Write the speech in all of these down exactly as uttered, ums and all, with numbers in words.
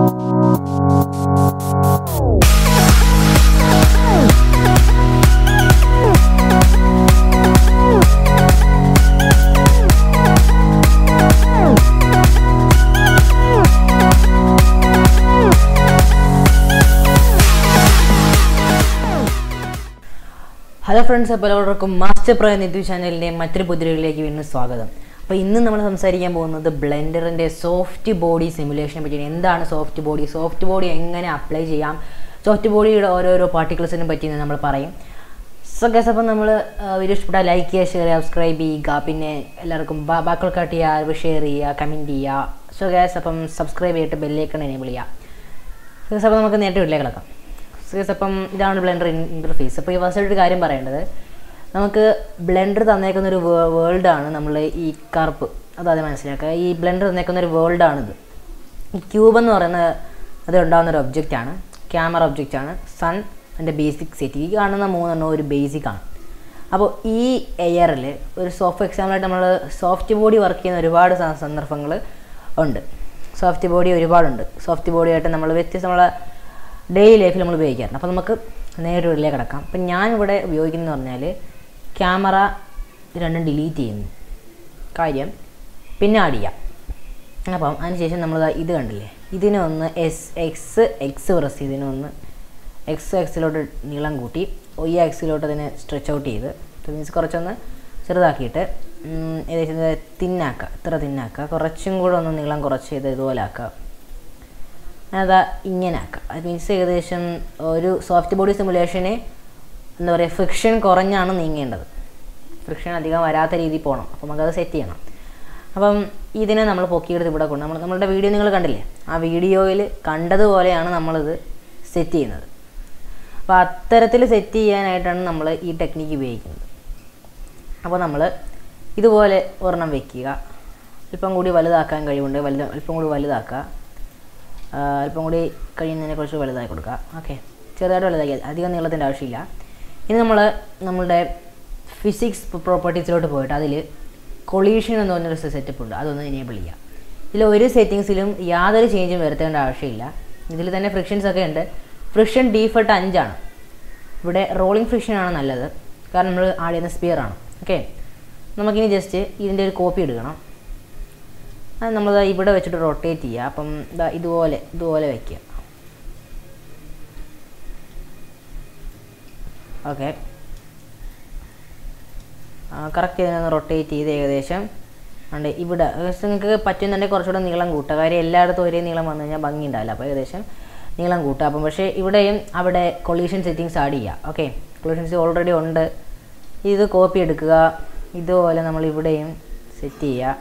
Hello friends, welcome to Master Pro YouTube channel. മറ്റൊരു പുതിയ വീഡിയോയിലേക്ക് വീണ്ടും സ്വാഗതം. അപ്പോൾ ഇന്ന് നമ്മൾ സംസാരിക്കാൻ പോകുന്നത് ബ്ലെൻഡറിന്റെ സോഫ്റ്റ് ബോഡി സിമുലേഷനെ പറ്റിയാണ്. എന്താണ് സോഫ്റ്റ് ബോഡി? സോഫ്റ്റ് ബോഡി എങ്ങനെ അപ്ലൈ ചെയ്യാം? സോഫ്റ്റ് ബോഡിയുടെ ഓരോരോ പാർട്ടിക്കിൾസിനെ പറ്റി നമ്മൾ പറയും. സോ ഗൈസ്, അപ്പോൾ നമ്മൾ വീഡിയോ ഇഷ്ടപ്പെട്ടാൽ ലൈക്ക് ചെയ്യുക, ഷെയർ ചെയ്യുക, സബ്സ്ക്രൈബ് ചെയ്യുക. പിന്നെ എല്ലാവർക്കും ബാക്കിൾക്കാട്ട് ചെയ്യുക, ഷെയർ ചെയ്യുക, കമൻറ്റ് ചെയ്യുക. സോ ഗൈസ്, അപ്പം സബ്സ്ക്രൈബ് ചെയ്തിട്ട് ബെല്ലൈക്കൺ എനേബിൾ ചെയ്യുക. സോ ഗൈസ്, അപ്പോൾ നമുക്ക് നേരിട്ട് വീട്ടിലേക്ക് കിടക്കാം. സീസ് അപ്പം ഇതാണ് ബ്ലെൻഡർ ഇൻ്റർഫേസ്. അപ്പോൾ ഈ ഫസ്റ്റ് ഒരു കാര്യം പറയേണ്ടത്, നമുക്ക് ബ്ലെൻഡർ തന്നേക്കുന്ന ഒരു വേൾഡാണ് നമ്മൾ ഈ കറുപ്പ്, അതായത് മനസ്സിലാക്കുക. ഈ ബ്ലെൻഡർ തന്നേക്കുന്ന ഒരു വേൾഡാണിത്. ഈ ക്യൂബ് എന്ന് പറയുന്നത് അത് ഉണ്ടാകുന്ന ഒരു ഒബ്ജക്റ്റാണ്, ക്യാമറ ഒബ്ജക്റ്റാണ്. സൺ അതിൻ്റെ ബേസിക് സെറ്റ്, ഈ കാണുന്ന മൂന്നെണ്ണം ഒരു ബേസിക്കാണ്. അപ്പോൾ ഈ എയറിൽ ഒരു സോഫ്റ്റ് എക്സാമ്പിളായിട്ട് നമ്മൾ സോഫ്റ്റ് ബോഡി വർക്ക് ചെയ്യുന്ന ഒരുപാട് സന്ദർഭങ്ങൾ ഉണ്ട്. സോഫ്റ്റ് ബോഡി ഒരുപാടുണ്ട്. സോഫ്റ്റ് ബോഡിയായിട്ട് നമ്മൾ വ്യത്യസ്ത നമ്മളെ ഡെയിലി ലൈഫിൽ നമ്മൾ ഉപയോഗിക്കാറുണ്ട്. അപ്പോൾ നമുക്ക് നേരെ ഉള്ളിലേക്ക് കിടക്കാം. അപ്പം ഞാനിവിടെ ഉപയോഗിക്കുന്നതെന്ന് പറഞ്ഞാൽ ക്യാമറ രണ്ടും ഡിലീറ്റ് ചെയ്യുന്നു കാര്യം പിന്നെ ആഡ് ചെയ്യാം. അപ്പം അതിനുശേഷം നമ്മൾ ഇത് കണ്ടില്ലേ, ഇതിനെ ഒന്ന് എസ് എക്സ് എക്സ് പ്രസ് ചെയ്തതിനെ ഒന്ന് എക്സ് എക്സിലോട്ട് നീളം കൂട്ടി ഒ എക്സിലോട്ട് അതിനെ സ്ട്രെച്ച് ഔട്ട് ചെയ്ത് മീൻസ് കുറച്ചൊന്ന് ചെറുതാക്കിയിട്ട് ഏകദേശം തിന്നാക്കുക, ഇത്ര തിന്നാക്കുക. കുറച്ചും കൂടെ ഒന്ന് നീളം കുറച്ച് ചെയ്ത് ഇതുപോലെ ആക്കുക. അതാ ഇങ്ങനെ ആക്കുക. അത് മീൻസ് ഏകദേശം ഒരു സോഫ്റ്റ് ബോഡി സിമുലേഷന് എന്താ പറയുക, ഫ്രിക്ഷൻ കുറഞ്ഞാണ് നീങ്ങേണ്ടത്. ഫ്രിക്ഷൻ അധികം വരാത്ത രീതിയിൽ പോകണം. അപ്പോൾ നമുക്കത് സെറ്റ് ചെയ്യണം. അപ്പം ഇതിനെ നമ്മൾ പൊക്കിയെടുത്ത് ഇവിടെ കൊണ്ട് നമ്മൾ നമ്മളുടെ വീഡിയോ നിങ്ങൾ കണ്ടില്ലേ, ആ വീഡിയോയിൽ കണ്ടതുപോലെയാണ് നമ്മളിത് സെറ്റ് ചെയ്യുന്നത്. അപ്പോൾ അത്തരത്തിൽ സെറ്റ് ചെയ്യാനായിട്ടാണ് നമ്മൾ ഈ ടെക്നിക്ക് ഉപയോഗിക്കുന്നത്. അപ്പോൾ നമ്മൾ ഇതുപോലെ ഒരെണ്ണം വയ്ക്കുക. അല്പം കൂടി വലുതാക്കാൻ കഴിവുണ്ട്, വലുത് അല്പം കൂടി വലുതാക്കുക. അല്പം കൂടി കഴിയുന്നതിനെ കുറിച്ച് വലുതാക്കി കൊടുക്കുക. ഓക്കെ, ചെറുതായിട്ട് വലുതാക്കി, അധികം നീളത്തിൻ്റെ ആവശ്യമില്ല. ഇനി നമ്മൾ നമ്മളുടെ ഫിസിക്സ് പ്രോപ്പർട്ടീസിലോട്ട് പോയിട്ട് അതിൽ കൊളീഷൻ എന്ന് പറഞ്ഞൊരു സെറ്റപ്പ് ഉണ്ട്, അതൊന്ന് എനേബിൾ ചെയ്യുക. ഇതിൽ ഒരു സെറ്റിങ്സിലും യാതൊരു ചേഞ്ചും വരുത്തേണ്ട ആവശ്യമില്ല. ഇതിൽ തന്നെ ഫ്രിക്ഷൻസ് ഒക്കെ ഉണ്ട്. ഫ്രിക്ഷൻ ഡീഫോൾട്ട് അഞ്ചാണ്. ഇവിടെ റോളിംഗ് ഫ്രിക്ഷനാണ് നല്ലത്, കാരണം നമ്മൾ ആഡ് ചെയ്യുന്ന സ്പിയറാണ്. ഓക്കെ, നമുക്കിനി ജസ്റ്റ് ഇതിൻ്റെ ഒരു കോപ്പി എടുക്കണം. അത് നമ്മൾ ഇവിടെ വെച്ചിട്ട് റൊട്ടേറ്റ് ചെയ്യുക. അപ്പം ഇതാ ഇതുപോലെ ഇതുപോലെ വയ്ക്കുക. ഓക്കെ, കറക്റ്റ് ഇതിനൊന്ന് റൊട്ടേറ്റ് ചെയ്ത് ഏകദേശം ഉണ്ട് ഇവിടെ. നിങ്ങൾക്ക് പറ്റുന്നുണ്ടെങ്കിൽ കുറച്ചുകൂടെ നീളം കൂട്ടുക, കാര്യം എല്ലായിടത്തും ഒരേ നീളം വന്നു കഴിഞ്ഞാൽ ഭംഗി ഉണ്ടാവില്ല. അപ്പോൾ ഏകദേശം നീളം കൂട്ടുക. അപ്പം പക്ഷേ ഇവിടെയും അവിടെ കൊളീഷൻ സെറ്റിങ്സ് ആഡ് ചെയ്യുക. ഓക്കെ, കൊളീഷൻസ് ഓൾറെഡി ഉണ്ട്. ഇത് കോപ്പി എടുക്കുക. ഇതുപോലെ നമ്മൾ ഇവിടെയും സെറ്റ് ചെയ്യുക.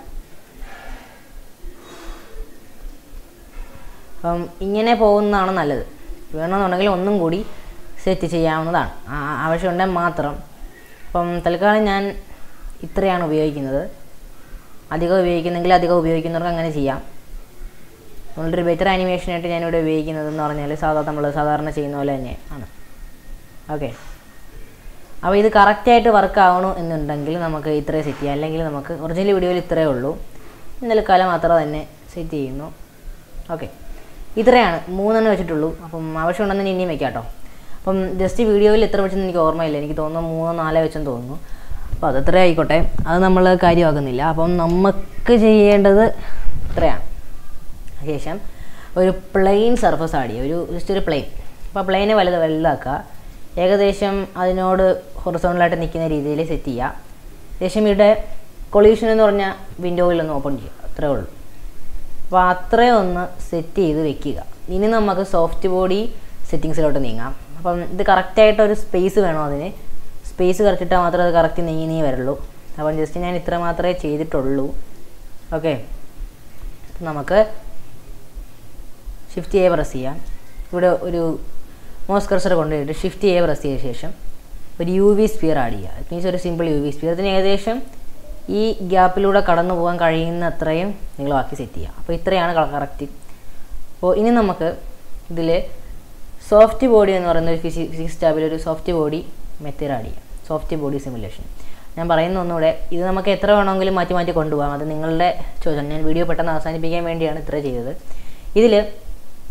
അപ്പം ഇങ്ങനെ പോകുന്നതാണ് നല്ലത്. വേണമെന്നുണ്ടെങ്കിൽ ഒന്നും കൂടി സെറ്റ് ചെയ്യാവുന്നതാണ്, ആവശ്യമുണ്ടെങ്കിൽ മാത്രം. അപ്പം തൽക്കാലം ഞാൻ ഇത്രയാണ് ഉപയോഗിക്കുന്നത്. അധികം ഉപയോഗിക്കുന്നെങ്കിൽ അധികം ഉപയോഗിക്കുന്നവർക്ക് അങ്ങനെ ചെയ്യാം. നമ്മളൊരു ബെറ്റർ ആനിമേഷനായിട്ട് ഞാനിവിടെ ഉപയോഗിക്കുന്നതെന്ന് പറഞ്ഞാൽ സാധാരണ നമ്മൾ സാധാരണ ചെയ്യുന്ന പോലെ തന്നെ ആണ്. ഓക്കെ, അപ്പോൾ ഇത് കറക്റ്റായിട്ട് വർക്ക് ആവണം എന്നുണ്ടെങ്കിൽ നമുക്ക് ഇത്രയും സെറ്റ് ചെയ്യാം. അല്ലെങ്കിൽ നമുക്ക് ഒറിജിനൽ വീഡിയോയിൽ ഇത്രയേ ഉള്ളൂ, തൽക്കാലം മാത്രം തന്നെ സെറ്റ് ചെയ്യുന്നു. ഓക്കെ, ഇത്രയാണ്, മൂന്നെണ്ണം വെച്ചിട്ടുള്ളൂ. അപ്പം ആവശ്യമുണ്ടെന്ന് ഇനിയും വെക്കാം കേട്ടോ. അപ്പം ജസ്റ്റ് വീഡിയോയിൽ എത്ര വെച്ചെന്ന് എനിക്ക് ഓർമ്മയില്ല, എനിക്ക് തോന്നുന്നു മൂന്നോ നാലോ വെച്ചെന്ന് തോന്നുന്നു. അപ്പോൾ അതത്ര ആയിക്കോട്ടെ, അത് നമ്മൾ കാര്യമാക്കുന്നില്ല. അപ്പം നമുക്ക് ചെയ്യേണ്ടത് ഇത്രയാണ്. ശേഷം ഒരു പ്ലെയിൻ സർഫസ് ആഡ് ചെയ്യുക, ഒരു ജസ്റ്റ് ഒരു പ്ലെയിൻ. അപ്പോൾ പ്ലെയിനെ വലുത് വലുതാക്കുക, ഏകദേശം അതിനോട് ഹൊറിസോണ്ടലായിട്ട് നിൽക്കുന്ന രീതിയിൽ സെറ്റ് ചെയ്യുക. ശേഷം ഇവിടെ കൊളീഷൻ എന്ന് പറഞ്ഞാൽ വിൻഡോയിലൊന്ന് ഓപ്പൺ ചെയ്യുക, അത്രേ ഉള്ളൂ. അപ്പോൾ അത്രയും ഒന്ന് സെറ്റ് ചെയ്ത് വെക്കുക. ഇനി നമുക്ക് സോഫ്റ്റ് ബോഡി സെറ്റിങ്സിലോട്ട് നീങ്ങാം. അപ്പം ഇത് കറക്റ്റായിട്ടൊരു സ്പേസ് വേണം, അതിന് സ്പേസ് കറക്റ്റിട്ടാൽ മാത്രമേ അത് കറക്റ്റ് നീങ്ങി നീ വരുള്ളൂ. അപ്പം ജസ്റ്റ് ഞാൻ ഇത്ര മാത്രമേ ചെയ്തിട്ടുള്ളൂ. ഓക്കെ, നമുക്ക് ഷിഫ്റ്റ് എ പ്രസ് ചെയ്യാം. ഇവിടെ ഒരു മൗസ് കർസർ കൊണ്ടുപോയിട്ട് ഷിഫ്റ്റ് എ പ്രസ് ചെയ്ത ശേഷം ഒരു യു വി സ്പിയർ ആഡ് ചെയ്യുക. ഇറ്റ് മീൻസ് ഒരു സിമ്പിൾ യു വി സ്പിയർ. ഇതിന് ഏകദേശം ഈ ഗ്യാപ്പിലൂടെ കടന്നു പോകാൻ കഴിയുന്ന അത്രയും നീളമാക്കി സെറ്റ് ചെയ്യുക. അപ്പോൾ ഇത്രയാണ് കറക്റ്റ്. അപ്പോൾ ഇനി നമുക്ക് ഇതിൽ സോഫ്റ്റ് ബോഡി എന്ന് പറയുന്ന ഒരു ഫിസി ഫിസിക്സ് ടാബിൽ ഒരു സോഫ്റ്റ് ബോഡി മെത്തേഡ് ആഡ് ചെയ്യാം, സോഫ്റ്റ് ബോഡി സിമുലേഷൻ. ഞാൻ പറയുന്ന ഒന്നുകൂടെ, ഇത് നമുക്ക് എത്ര വേണമെങ്കിലും മാറ്റി മാറ്റി കൊണ്ടുപോകാം, അത് നിങ്ങളുടെ ചോദ്യം. ഞാൻ വീഡിയോ പെട്ടെന്ന് അവസാനിപ്പിക്കാൻ വേണ്ടിയാണ് ഇത്ര ചെയ്തത്. ഇതിൽ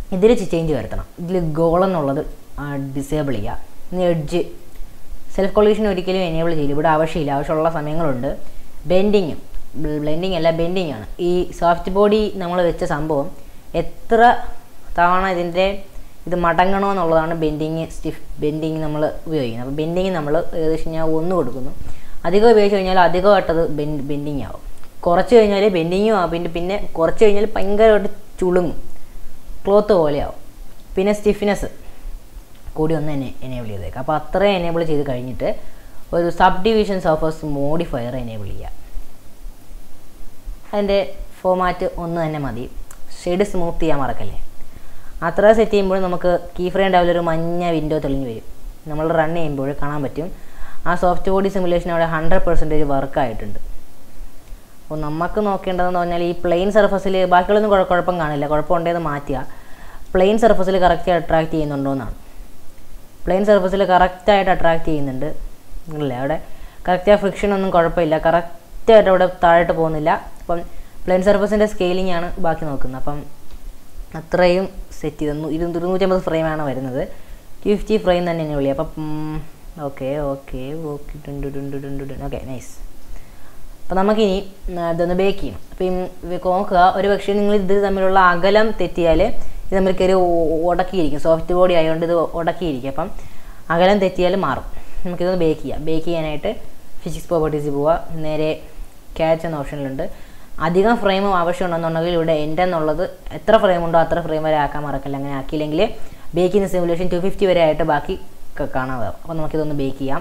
ഇതിൽ ചേഞ്ച് വരുത്തണം. ഇതിൽ ഗോൾ എന്നുള്ളത് ഡിസേബിൾ ചെയ്യുക. ഇനി എഡ്ജ് സെൽഫ് കൊളീഷൻ ഒരിക്കലും എനേബിൾ ചെയ്യില്ല, ഇവിടെ ആവശ്യമില്ല. ആവശ്യമുള്ള സമയങ്ങളുണ്ട്. ബെൻഡിങ്ങും ബ്ലെൻഡിങ് അല്ല ബെൻഡിങ് ആണ്. ഈ സോഫ്റ്റ് ബോഡി നമ്മൾ വെച്ച സംഭവം എത്ര തവണ ഇതിൻ്റെ ഇത് മടങ്ങണമെന്നുള്ളതാണ് ബെൻഡിങ്. സ്റ്റിഫ് ബെൻഡിങ് നമ്മൾ ഉപയോഗിക്കുന്നത്. അപ്പോൾ ബെൻഡിങ് നമ്മൾ ഏകദേശം ഞാൻ ഒന്ന് കൊടുക്കുന്നു. അധികം ഉപയോഗിച്ച് കഴിഞ്ഞാൽ അധികമായിട്ടത് ബെൻ ബെൻഡിങ് ആവും. കുറച്ച് കഴിഞ്ഞാൽ ബെൻഡിങ്ങും ആവും. പിന്നെ പിന്നെ കുറച്ച് കഴിഞ്ഞാൽ ഭയങ്കരമായിട്ട് ചുളുങ്ങും, ക്ലോത്ത് പോലെയാവും. പിന്നെ സ്റ്റിഫ്നെസ് കൂടി ഒന്ന് എന്നെ എനേബിൾ ചെയ്തേക്കാം. അപ്പോൾ അത്രയും എനേബിൾ ചെയ്ത് കഴിഞ്ഞിട്ട് ഒരു subdivision surface modifier enable ചെയ്യുക. അതിൻ്റെ ഫോമാറ്റ് ഒന്ന് തന്നെ മതി. ഷെയ്ഡ് സ്മൂത്ത് ചെയ്യാൻ മറക്കല്ലേ. അത്ര സെറ്റ് ചെയ്യുമ്പോൾ നമുക്ക് കീ ഫ്രെയിം ലെവലിൽ ഒരു മഞ്ഞ വിൻഡോ തെളിഞ്ഞ് വരും. നമ്മൾ റൺ ചെയ്യുമ്പോൾ കാണാൻ പറ്റും ആ സോഫ്റ്റ് ബോഡി സിമുലേഷൻ അവിടെ ഹൺഡ്രഡ് പെർസെൻറ്റേജ് വർക്കായിട്ടുണ്ട്. അപ്പോൾ നമുക്ക് നോക്കേണ്ടതെന്ന് പറഞ്ഞാൽ ഈ പ്ലെയിൻ സർഫസിൽ ബാക്കിയുള്ളൊന്നും കുഴപ്പം കാണില്ല. കുഴപ്പമുണ്ടെന്ന് മാറ്റുക. പ്ലെയിൻ സർഫസിൽ കറക്റ്റ് അട്രാക്ട് ചെയ്യുന്നുണ്ടോ എന്നാണ്. പ്ലെയിൻ സർഫസിൽ കറക്റ്റായിട്ട് അട്രാക്ട് ചെയ്യുന്നുണ്ട് അല്ലേ. അവിടെ കറക്റ്റായ ഫ്രിക്ഷൻ ഒന്നും കുഴപ്പമില്ല. കറക്റ്റായിട്ട് അവിടെ താഴോട്ട് പോകുന്നില്ല. അപ്പം പ്ലെയിൻ സർഫസിൻ്റെ സ്കെയിലിംഗ് ആണ് ബാക്കി നോക്കുന്നത്. അപ്പം അത്രയും സെറ്റ് ചെയ്തു. ഇരുന്നൂറ്റി ഇരുന്നൂറ്റമ്പത് ഫ്രെയിമാണ് വരുന്നത്. ടു ഫിഫ്റ്റി ഫ്രെയിം തന്നെ എന്നെ വിളിക്കുക. അപ്പം ഓക്കെ ഓക്കെ ഓക്കെ ടുണ്ടു ടുണ്ടു ടുണ്ടു ടുണ്ടു ഓക്കെ നൈസ്. അപ്പോൾ നമുക്കിനി ഇതൊന്ന് ബേക്ക് ചെയ്യണം. അപ്പം നോക്കുക, ഒരു പക്ഷേ നിങ്ങൾ ഇത് തമ്മിലുള്ള അകലം തെറ്റിയാൽ ഇത് തമ്മിൽ കയറി ഉടക്കിയിരിക്കും. സോഫ്റ്റ് ബോഡി ആയതുകൊണ്ട് ഇത് ഉടക്കിയിരിക്കും. അപ്പം അകലം തെറ്റിയാൽ മാറും. നമുക്കിതൊന്ന് ബേക്ക് ചെയ്യാം. ബേക്ക് ചെയ്യാനായിട്ട് ഫിസിക്സ് പ്രോപ്പർട്ടീസിൽ പോവുക. നേരെ ക്യാച്ച് എന്ന ഓപ്ഷനിലുണ്ട്. അധികം ഫ്രെയിം ആവശ്യമുണ്ടെന്നുണ്ടെങ്കിൽ ഇവിടെ എൻ്റെ എന്നുള്ളത് എത്ര ഫ്രെയിം ഉണ്ടോ അത്ര ഫ്രെയിം വരെ ആക്കാൻ മറക്കില്ല. അങ്ങനെ ആക്കിയില്ലെങ്കിൽ ബേക്കിംഗ് സിമുലേഷൻ ടു ഫിഫ്റ്റി വരെ ആയിട്ട് ബാക്കി കാണാതാവും. അപ്പോൾ നമുക്കിതൊന്ന് ബേക്ക് ചെയ്യാം.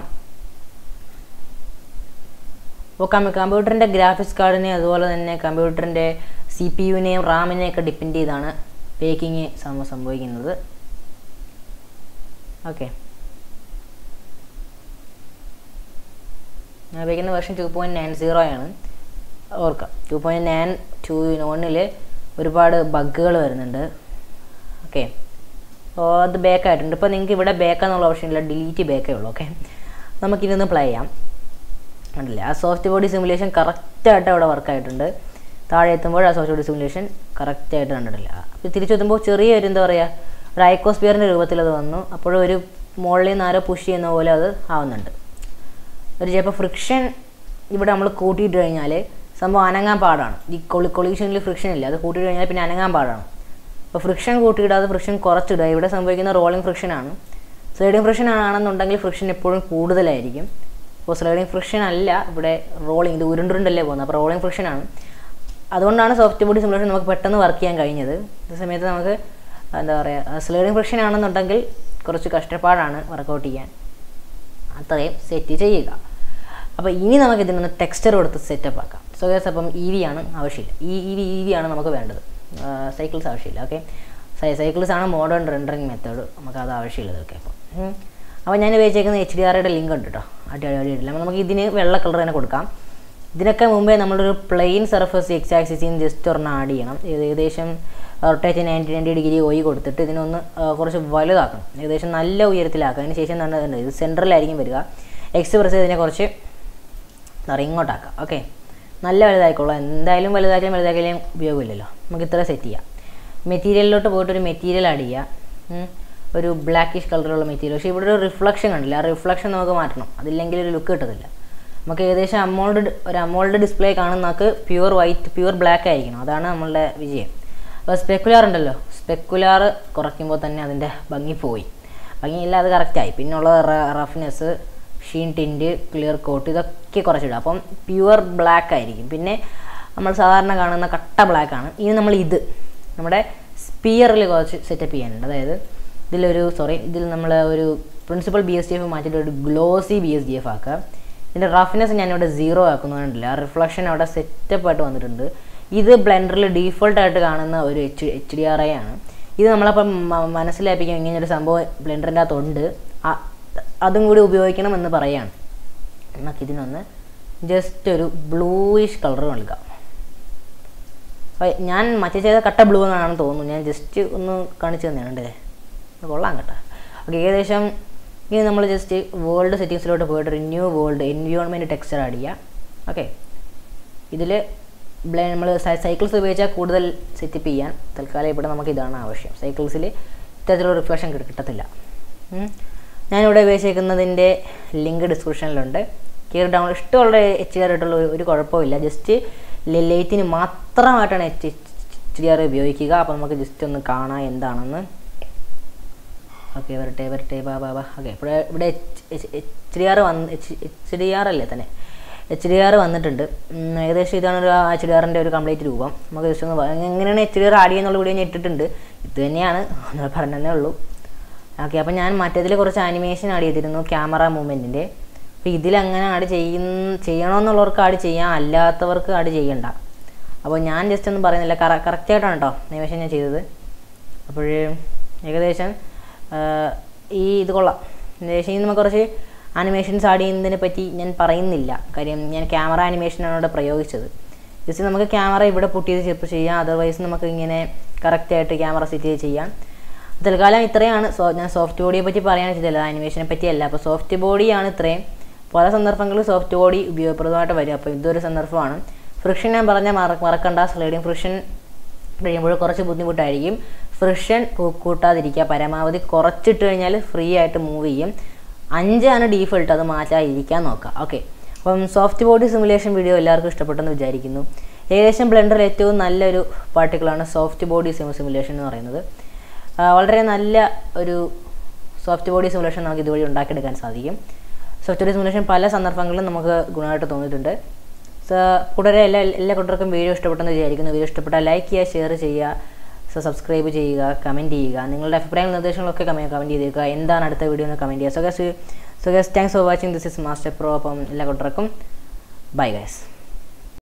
അപ്പോൾ കമ്പ്യൂട്ടറിൻ്റെ ഗ്രാഫിക്സ് കാർഡിനെ അതുപോലെ തന്നെ കമ്പ്യൂട്ടറിൻ്റെ സി പി യുവിനെയും റാമിനെയും ഒക്കെ ഡിപ്പെൻഡ് ചെയ്താണ് ബേക്കിങ് സംഭവിക്കുന്നത്. ഓക്കെ, ഞാൻ ഉപയോഗിക്കുന്ന version two point nine zero ആണ്. ഓർക്കാം, ടു പോയിൻറ്റ് നയൻ ടു വണ്ണിൽ ഒരുപാട് ബഗ്ഗുകൾ വരുന്നുണ്ട്. ഓക്കെ, അപ്പോൾ അത് ബേക്കായിട്ടുണ്ട്. ഇപ്പോൾ നിങ്ങൾക്ക് ഇവിടെ ബേക്കെന്നുള്ള ഓപ്ഷനില്ല, ഡിലീറ്റ് ബേക്കേ ഉള്ളൂ. ഓക്കെ, നമുക്കിതൊന്ന് പ്ലേ ചെയ്യാം. കണ്ടില്ലേ, ആ സോഫ്റ്റ് ബോഡി സിമുലേഷൻ കറക്റ്റായിട്ട് അവിടെ വർക്കായിട്ടുണ്ട്. താഴെ എത്തുമ്പോൾ ആ സോഫ്റ്റ് ബോഡി സിമുലേഷൻ കറക്റ്റായിട്ട് കണ്ടിട്ടില്ല. അപ്പോൾ തിരിച്ചെത്തുമ്പോൾ ചെറിയൊരു എന്താ പറയുക, ഒരു ഐക്കോസ്ഫിയറിൻ്റെ രൂപത്തിൽ അത് വന്നു. അപ്പോഴും ഒരു മുകളിൽ നിന്ന് ആരോ പുഷ് ചെയ്യുന്ന പോലെ അത് ആവുന്നുണ്ട്. ഒരു ചിലപ്പോൾ ഫ്രിക്ഷൻ ഇവിടെ നമ്മൾ കൂട്ടിയിട്ട് കഴിഞ്ഞാൽ സംഭവം അനങ്ങാൻ പാടാണ്. ഈ കൊളി കൊളീഷനിൽ ഫ്രിക്ഷൻ ഇല്ല, അത് കൂട്ടിയിട്ട് കഴിഞ്ഞാൽ പിന്നെ അനങ്ങാൻ പാടാണ്. അപ്പോൾ ഫ്രിക്ഷൻ കൂട്ടിയിടാതെ ഫ്രിക്ഷൻ കുറച്ചിടുക. ഇവിടെ സംഭവിക്കുന്ന റോളിംഗ് ഫ്രിക്ഷനാണ്. സ്ലൈഡിങ് ഫ്രിക്ഷൻ ആണെന്നുണ്ടെങ്കിൽ ഫ്രിക്ഷൻ എപ്പോഴും കൂടുതലായിരിക്കും. അപ്പോൾ സ്ലൈഡിങ് ഫ്രിക്ഷൻ അല്ല, ഇവിടെ റോളിംഗ്, ഇത് ഉരുണ്ടുരുണ്ടല്ലേ പോകുന്നത്. അപ്പോൾ റോളിംഗ് ഫ്രിക്ഷനാണ്. അതുകൊണ്ടാണ് സോഫ്റ്റ് ബോഡി സിമുലേഷൻ നമുക്ക് പെട്ടെന്ന് വർക്ക് ചെയ്യാൻ കഴിഞ്ഞത്. അതേ സമയത്ത് നമുക്ക് എന്താ പറയുക, സ്ലൈഡിങ് ഫ്രിക്ഷൻ ആണെന്നുണ്ടെങ്കിൽ കുറച്ച് കഷ്ടപ്പാടാണ് വർക്കൗട്ട് ചെയ്യാൻ. അത്രയും സെറ്റ് ചെയ്യുക. അപ്പോൾ ഇനി നമുക്ക് ഇതിനൊന്ന് ടെക്സ്ചർ കൊടുത്ത് സെറ്റപ്പ് ആക്കാം. സോ ഗൈസ്, അപ്പം ഇ വി ആണ് ആവശ്യമില്ല. ഈ ഇ വി ഇ വി ആണ് നമുക്ക് വേണ്ടത്. സൈക്കിൾസ് ആവശ്യമില്ല. ഓക്കെ, സൈക്കിൾസ് ആണ് മോഡേൺ റെൻഡറിങ് മെത്തേഡ്, നമുക്കത് ആവശ്യമുള്ളത്. ഓക്കെ, അപ്പം അപ്പോൾ ഞാൻ ഉപയോഗിച്ചേക്കുന്ന എച്ച് ഡി ആറുടെ ലിങ്ക് ഉണ്ട് കേട്ടോ, അടി അടി അടിയില്ല. അപ്പോൾ നമുക്ക് ഇതിന് വെള്ള കളർ തന്നെ കൊടുക്കാം. ഇതിനൊക്കെ മുമ്പേ നമ്മളൊരു പ്ലെയിൻ സർഫസ് എക്സ് ആക്സിസിൽ നിന്ന് ജസ്റ്റ് ഒരെണ്ണം ആഡ് ചെയ്യണം. ഏകദേശം റൊട്ടേറ്റ് നയൻറ്റി നയൻറ്റി ഡിഗ്രി ഒയി കൊടുത്തിട്ട് ഇതിനൊന്ന് കുറച്ച് വലുതാക്കണം. ഏകദേശം നല്ല ഉയരത്തിലാക്കുക. അതിന് ശേഷം എന്താണ്, ഇത് സെൻറ്ററിലായിരിക്കും വരിക. എക്സ് പ്രസ് ഇതിനെ കുറച്ച് ഇങ്ങോട്ടാക്കാം. ഓക്കെ, നല്ല വലുതായിക്കോളാം. എന്തായാലും വലുതാക്കിയാലും വലുതാക്കിയാലും ഉപയോഗമില്ലല്ലോ. നമുക്ക് ഇത്ര സെറ്റ് ചെയ്യാം. മെറ്റീരിയലിലോട്ട് പോയിട്ട് ഒരു മെറ്റീരിയൽ ആഡ് ചെയ്യുക. ഒരു ബ്ലാക്കിഷ് കളറുള്ള മെറ്റീരിയൽ. പക്ഷേ ഇവിടെ ഒരു റിഫ്ലക്ഷൻ കണ്ടില്ല. ആ റിഫ്ലക്ഷൻ നമുക്ക് മാറ്റണം, അതില്ലെങ്കിൽ ഒരു ലുക്ക് കിട്ടത്തില്ല. നമുക്ക് ഏകദേശം അമോൾഡ് ഒരു അമോൾഡ് ഡിസ്പ്ലേ കാണുന്നതൊക്കെ പ്യുവർ വൈറ്റ് പ്യുവർ ബ്ലാക്ക് ആയിരിക്കണം. അതാണ് നമ്മളുടെ വിജയം. അപ്പോൾ സ്പെക്കുലാർ ഉണ്ടല്ലോ, സ്പെക്കുലാർ കുറയ്ക്കുമ്പോൾ തന്നെ അതിൻ്റെ ഭംഗി പോയി. ഭംഗിയില്ല, അത് കറക്റ്റായി. പിന്നെ ഉള്ളത് roughness, sheen tint, clear coat, ഇതൊക്കെ കുറച്ചിടുക. അപ്പം പ്യുവർ ബ്ലാക്ക് ആയിരിക്കും. പിന്നെ നമ്മൾ സാധാരണ കാണുന്ന കട്ട ബ്ലാക്കാണ്. ഇനി നമ്മൾ ഇത് നമ്മുടെ സ്പിയറിൽ കുറച്ച് സെറ്റപ്പ് ചെയ്യാനുണ്ട്. അതായത് ഇതിലൊരു സോറി ഇതിൽ നമ്മൾ ഒരു principal B S D F മാറ്റിയിട്ട് ഒരു glossy B S D F ആക്കുക. ഇതിൻ്റെ റഫ്നെസ് ഞാനിവിടെ സീറോ ആക്കുന്നുണ്ടല്ല, റിഫ്ലക്ഷൻ അവിടെ സെറ്റപ്പായിട്ട് വന്നിട്ടുണ്ട്. ഇത് ബ്ലെൻഡറിൽ ഡീഫോൾട്ടായിട്ട് കാണുന്ന ഒരു H H D R I ആണ്. ഇത് നമ്മളപ്പം മനസ്സിലാപ്പിക്കാൻ ഇങ്ങനൊരു സംഭവം ബ്ലെൻഡറിൻ്റെ അകത്തുണ്ട്, അതും കൂടി ഉപയോഗിക്കണം എന്ന് പറയുകയാണ്. നമുക്കിതിനൊന്ന് ജസ്റ്റ് ഒരു ബ്ലൂയിഷ് കളർ നൽകാം. അപ്പോൾ ഞാൻ മറ്റേ ചെയ്ത കട്ട ബ്ലൂ എന്നാണെന്ന് തോന്നുന്നു. ഞാൻ ജസ്റ്റ് ഒന്ന് കാണിച്ചു തന്നെയാണ് അല്ലേ, കൊള്ളാം കേട്ടോ. ഓക്കെ, ഏകദേശം ഇനി നമ്മൾ ജസ്റ്റ് വേൾഡ് സെറ്റിങ്സിലോട്ട് പോയിട്ട് ഒരു new world environment texture add ചെയ്യുക. ഓക്കെ, ഇതിൽ ബ്ലെൻഡ് നമ്മൾ സൈക്കിൾസ് ഉപയോഗിച്ചാൽ കൂടുതൽ സെറ്റപ്പ് ചെയ്യാൻ തൽക്കാലം ഇവിടെ നമുക്ക് ഇതാണ് ആവശ്യം. സൈക്കിൾസിൽ ഇത്തരത്തിലുള്ള റിഫ്ലക്ഷൻ കിട്ടത്തില്ല. ഞാനിവിടെ ഉപയോഗിച്ചേക്കുന്നതിൻ്റെ ലിങ്ക് ഡിസ്ക്രിപ്ഷനിലുണ്ട്. കയറി ഡൗൺ ഇഷ്ടമുള്ള എച്ച് ഡി ആർ ആയിട്ടുള്ള ഒരു കുഴപ്പമില്ല. ജസ്റ്റ് ലൈറ്റിന് മാത്രമായിട്ടാണ് എച്ച് എച്ച് ഡി ആർ ഉപയോഗിക്കുക. അപ്പോൾ നമുക്ക് ജസ്റ്റ് ഒന്ന് കാണാം എന്താണെന്ന്. ഓക്കെ വരട്ടെ വരട്ടെ ബാ ബാ ബാ ഓക്കെ ഇവിടെ ഇവിടെ എച്ച് എച്ച് ഡി ആർ വന്ന് എച്ച് എച്ച് ഡി ആർ അല്ലേ തന്നെ എച്ച് ഡി ആർ വന്നിട്ടുണ്ട്. ഏകദേശം ഇതാണ് ഒരു എച്ച് ഡി ആറിൻ്റെ ഒരു കംപ്ലീറ്റ് രൂപം. നമുക്ക് ജസ്റ്റ് ഒന്ന് എങ്ങനെയാണ് എച്ച് ഡി ആർ ആഡ് ചെയ്യുന്നുള്ള വീഡിയോ ഞാൻ ഇട്ടിട്ടുണ്ട്. ഇത് തന്നെയാണ് പറഞ്ഞതേ ഉള്ളൂ. ഓക്കെ അപ്പോൾ ഞാൻ മറ്റേതിൽ കുറച്ച് ആനിമേഷൻ ആഡ് ചെയ്തിരുന്നു ക്യാമറ മൂവ്മെൻറ്റിൻ്റെ. അപ്പോൾ ഇതിലങ്ങനെ ആഡ് ചെയ്യുന്ന ചെയ്യണമെന്നുള്ളവർക്ക് ആഡ് ചെയ്യാം, അല്ലാത്തവർക്ക് ആഡ് ചെയ്യണ്ട. അപ്പോൾ ഞാൻ ജസ്റ്റ് ഒന്നും പറയുന്നില്ല, കറ കറക്റ്റായിട്ടാണ് കേട്ടോ ആനിമേഷൻ ഞാൻ ചെയ്തത്. അപ്പോൾ ഏകദേശം ഈ ഇത് കൊള്ളാം. ഏകദേശം നമുക്ക് കുറച്ച് ആനിമേഷൻസ് ആഡ് ചെയ്യുന്നതിനെ പറ്റി ഞാൻ പറയുന്നില്ല, കാര്യം ഞാൻ ക്യാമറ ആനിമേഷനാണ് ഇവിടെ പ്രയോഗിച്ചത്. ജസ്റ്റ് നമുക്ക് ക്യാമറ ഇവിടെ പുട്ട് ചെയ്ത് ചെപ്പ് ചെയ്യാം, അതർവൈസ് നമുക്ക് ഇങ്ങനെ കറക്റ്റായിട്ട് ക്യാമറ സെറ്റ് ചെയ്ത് ചെയ്യാം. തൽക്കാലം ഇത്രയാണ്. സോ ഞാൻ സോഫ്റ്റ് ബോഡിയെ പറ്റി പറയാൻ വെച്ചിട്ടില്ല, ആനിമേഷനെ പറ്റിയല്ല. അപ്പോൾ സോഫ്റ്റ് ബോഡിയാണ് ഇത്രയും. പല സന്ദർഭങ്ങളിൽ സോഫ്റ്റ് ബോഡി ഉപയോഗപ്രദമായിട്ട് വരും. അപ്പോൾ ഇതൊരു സന്ദർഭമാണ്. ഫ്രിക്ഷൻ ഞാൻ പറഞ്ഞാൽ മറ മറക്കണ്ട സ്ലൈഡിങ് ഫ്രിക്ഷൻ കഴിയുമ്പോൾ കുറച്ച് ബുദ്ധിമുട്ടായിരിക്കും. ഫ്രിക്ഷൻ കൂട്ടാതിരിക്കുക, പരമാവധി കുറച്ചിട്ട് കഴിഞ്ഞാൽ ഫ്രീ ആയിട്ട് മൂവ് ചെയ്യും. അഞ്ചാണ് ഡീഫോൾട്ട്, അത് മാറ്റാതിരിക്കാൻ നോക്കുക. ഓക്കെ, അപ്പം സോഫ്റ്റ് ബോഡി സിമുലേഷൻ വീഡിയോ എല്ലാവർക്കും ഇഷ്ടപ്പെട്ടെന്ന് വിചാരിക്കുന്നു. ഏകദേശം ബ്ലെൻഡറിൽ ഏറ്റവും നല്ലൊരു പാർട്ടിക്കിളാണ് സോഫ്റ്റ് ബോഡി സിമുലേഷൻ എന്ന് പറയുന്നത്. വളരെ നല്ല ഒരു സോഫ്റ്റ് ബോഡി സിമുലേഷൻ നമുക്ക് ഇതുവഴി ഉണ്ടാക്കിയെടുക്കാൻ സാധിക്കും. സോഫ്റ്റ് ബോഡി സിമുലേഷൻ പല സന്ദർഭങ്ങളിലും നമുക്ക് ഗുണമായിട്ട് തോന്നിയിട്ടുണ്ട്. സോ കൂടാതെ എല്ലാ എല്ലാ കൂട്ടർക്കും വീഡിയോ ഇഷ്ടപ്പെട്ടെന്ന് വിചാരിക്കുന്നു. വീഡിയോ ഇഷ്ടപ്പെട്ടാൽ ലൈക്ക് ചെയ്യുക, ഷെയർ ചെയ്യുക, സോ സബ്സ്ക്രൈബ് ചെയ്യുക, കമൻറ്റ് ചെയ്യുക. നിങ്ങളുടെ അഭിപ്രായങ്ങളും നിർദ്ദേശങ്ങളൊക്കെ കമൻറ്റ് ചെയ്തേക്കുക. എന്താണ് അടുത്ത വീഡിയോ എന്ന് കമൻറ്റ് ചെയ്യുക. So guys so guys thanks for watching. This is Master Pro. അപ്പം എല്ലാ കൂട്ടർക്കും ബൈ ഗൈസ്.